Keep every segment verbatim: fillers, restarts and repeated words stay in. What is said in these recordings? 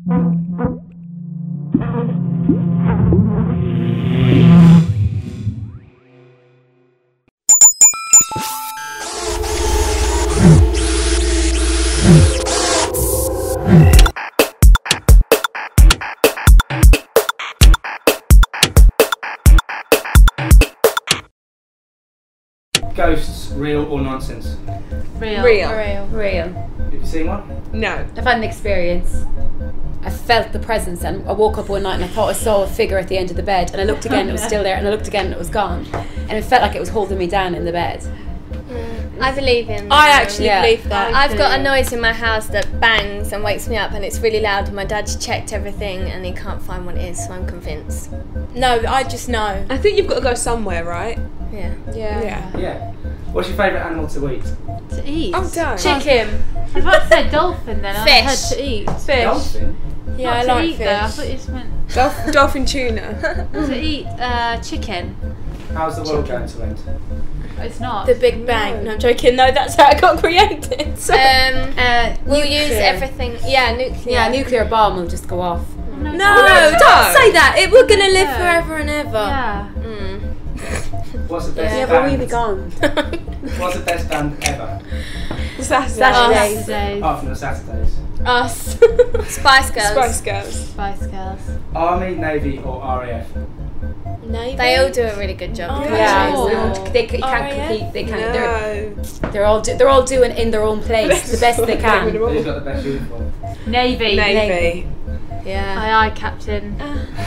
Ghosts, real or nonsense? Real. Real. Real. Real. Have you seen one? No. I've had an experience. I felt the presence, and I woke up one night and I thought I saw a figure at the end of the bed, and I looked again and it was still there, and I looked again and it was gone, and it felt like it was holding me down in the bed. Mm. I believe in I actually Yeah. believe that. I've got a noise in my house that bangs and wakes me up, and it's really loud, and my dad's checked everything and he can't find what it is, so I'm convinced. No, I just know. I think you've got to go somewhere, right? Yeah. Yeah. Yeah. Yeah. What's your favourite animal to eat? To eat. Oh, don't. Chicken. I was about to say dolphin then. I heard Fish. to eat. Fish. Dolphin? Yeah, Not I to like eat though. I fish. thought you just meant Dolph- dolphin tuna. to eat uh, chicken. How's the world going to end? It's not. The Big Bang. No, I'm joking. No, that's how it got created. So. Um, Uh, we'll nuclear. use everything. Yeah, nuclear. Yeah, a nuclear bomb will just go off. no, No, no. don't say that. It, we're gonna live No. forever and ever. Yeah. Mm. What's the best Yeah, band? but we'll be gone. What's the best band ever? Saturday. Saturdays. Saturdays. Apart from the Saturdays. Us. Spice Girls. Spice Girls. Spice Girls. Army, Navy or R A F? Navy. They all do a really good job. Oh, Yeah, Oh. they don't- they, c- can't Oh, yeah? compete. They can't. They're, No. they're all do, they're all doing in their own place the best they can. Who's got the best uniform? Navy. Navy. Yeah. Aye aye, Captain.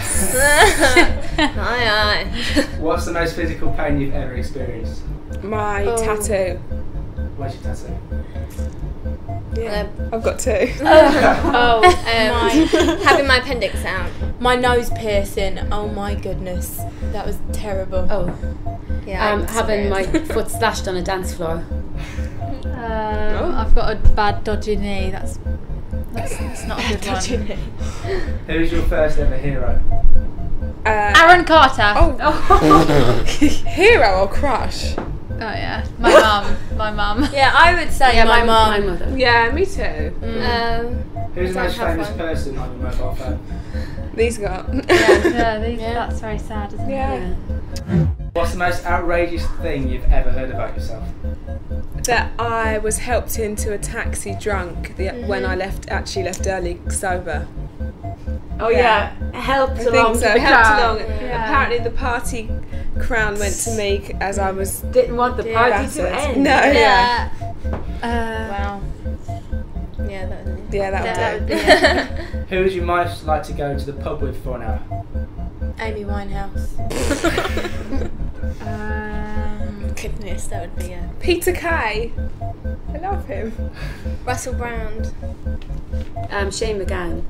aye aye. What's the most physical pain you've ever experienced? My Oh. tattoo. Where's your tattoo? Yeah. I've got two. Oh, Um, having my appendix out. my nose piercing. Oh my goodness, that was terrible. Oh, Yeah. um, I having my experienced. foot slashed on a dance floor. Um, I've got a bad dodgy knee. That's that's, that's not a good one. Who's your first ever hero? Uh, Aaron Carter. Oh. Hero or crush? Oh yeah, my mum. My mum. Yeah, I would say Yeah, my, mum. my mother. Yeah, me too. Um, Who's the Don't most have famous one. person on your mobile phone? These got. Yeah, these, Yeah. that's very sad, isn't Yeah. it? What's the most outrageous thing you've ever heard about yourself? That I was helped into a taxi drunk the, when I left, actually left early sober. Oh Yeah. yeah, helped I along think so. to the Helped car. along. Yeah. Apparently, the party crown went to me as I was. Didn't want the party battered. to end. No, yeah, Uh, wow. Yeah, that was it. yeah, that that would would do. be Who would you most like to go to the pub with for an hour? Amy Winehouse. um, Goodness, that would be a Peter Kay. I love him. Russell Brand. Um, Shane McGowan.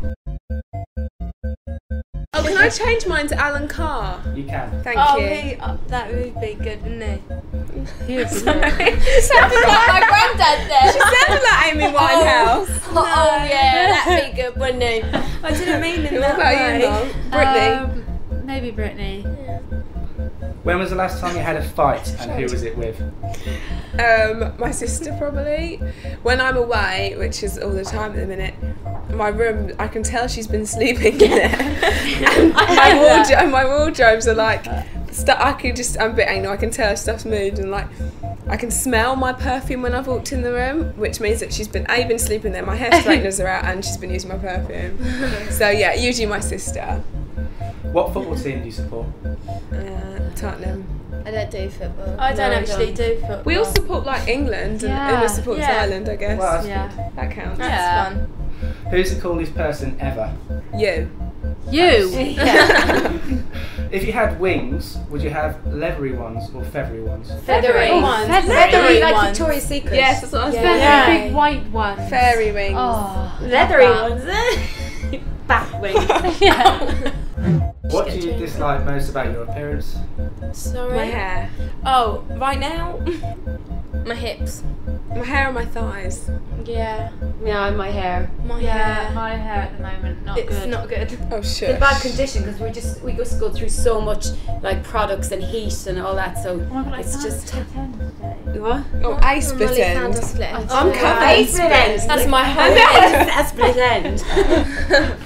Oh, can I change mine to Alan Carr? You can. Thank Oh, you. he, uh, that would be good, wouldn't he? he would be Sounded like my granddad there. She sounded like Amy Winehouse. Oh, oh yeah, that'd be good, wouldn't he? I didn't mean in What that about way. you, Mum? Brittany. Um, maybe Brittany. When was the last time you had a fight and who was it with? Um, my sister probably. When I'm away, which is all the time at the minute, my room, I can tell she's been sleeping in it. And my, wardrobe, my wardrobes are like, stu- I can just, I'm a bit angry, I can tell stuff's moved and like, I can smell my perfume when I've walked in the room, which means that she's been, A, been sleeping there, my hair straighteners are out and she's been using my perfume. So yeah, usually my sister. What football team do you support? Uh, Tottenham. I don't do football. I don't No, I actually don't. do football. We all support like England and Yeah. Una supports Yeah. Ireland, I guess. Well, that's Yeah. That counts. That's Yeah. fun. Who's the coolest person ever? You. You. If you had wings, would you have leathery ones or feathery ones? Feathery ones. Feathery. Feathery, like ones. Victoria's Secret. Yes, that's what I was Feathery, Yeah. big white one. Fairy wings. Oh, Leathery love ones. Eh? Bat wings. that. Yeah. What do you dislike most about your appearance? Sorry. My hair. Oh, right now? My hips. My hair and my thighs. Yeah. Yeah, my hair. My Yeah, hair. my hair at the moment not It's good. not good. Oh shit. In bad condition because we just we just go through so much like products and heat and all that. So Oh my god, I it's found just split end today. what? Oh, a split Molly end. found a split end. I'm Yeah. covered A in split end. split. That's my I whole know head. it's a split end.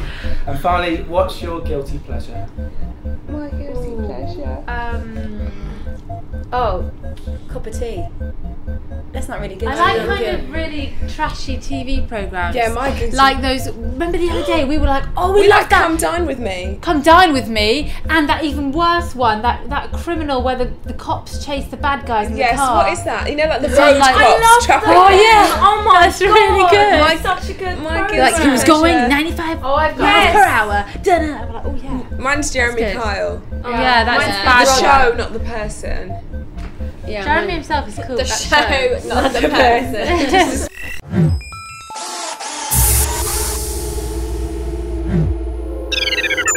And finally, what's your guilty pleasure? My guilty pleasure. Um, Oh, cup of tea. That's not really good. I like kind of really trashy T V programs. Yeah, my guilty. Like those. Remember the other day we were like, oh, we, we love like that. Come Dine With Me. Come Dine With Me, and that even worse one, that that criminal where the, the cops chase the bad guys in Yes, the car. what is that? You know, like the It's road like- cops. I love traffic that. Oh cops. yeah! Oh my, that's really good. My- Such a good my program. Like he was Pleasure. going ninety-five Oh, I've got miles Yes. per hour. Dun-dun. I'm like, oh yeah. Mine's Jeremy good. Kyle. Oh yeah, that's Mine's bad. The Brother. show, not the person. Yeah, Jeremy mine- himself is cool. The that show, not the person.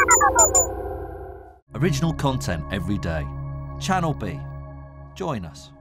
Original content every day. Channel B. Join us.